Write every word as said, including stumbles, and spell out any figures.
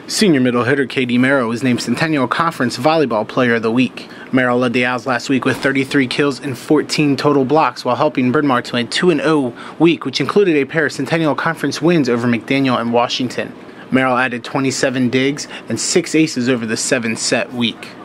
Senior middle hitter K D Merrill was named Centennial Conference Volleyball Player of the Week. Merrill led the Owls last week with thirty-three kills and fourteen total blocks while helping Bryn to a two and oh week, which included a pair of Centennial Conference wins over McDaniel and Washington. Merrill added twenty-seven digs and six aces over the seven-set week.